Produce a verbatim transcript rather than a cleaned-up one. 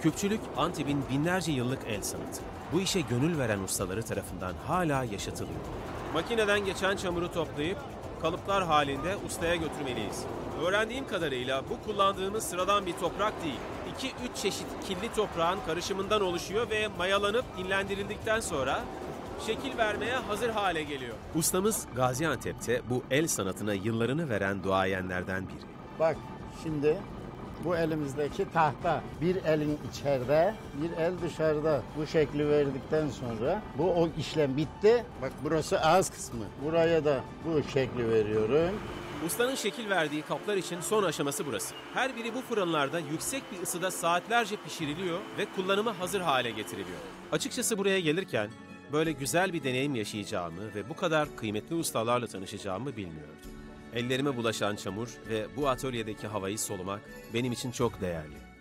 Küpçülük, Antep'in binlerce yıllık el sanatı. Bu işe gönül veren ustaları tarafından hala yaşatılıyor. Makineden geçen çamuru toplayıp kalıplar halinde ustaya götürmeliyiz. Öğrendiğim kadarıyla bu kullandığımız sıradan bir toprak değil. iki üç çeşit kirli toprağın karışımından oluşuyor ve mayalanıp dinlendirildikten sonra şekil vermeye hazır hale geliyor. Ustamız Gaziantep'te bu el sanatına yıllarını veren duayenlerden biri. Bak şimdi bu elimizdeki tahta, bir elin içeride, bir el dışarıda. Bu şekli verdikten sonra bu o işlem bitti. Bak burası ağız kısmı. Buraya da bu şekli veriyorum. Ustanın şekil verdiği kaplar için son aşaması burası. Her biri bu fırınlarda yüksek bir ısıda saatlerce pişiriliyor ve kullanıma hazır hale getiriliyor. Açıkçası buraya gelirken böyle güzel bir deneyim yaşayacağımı ve bu kadar kıymetli ustalarla tanışacağımı bilmiyordum. Ellerime bulaşan çamur ve bu atölyedeki havayı solumak benim için çok değerli.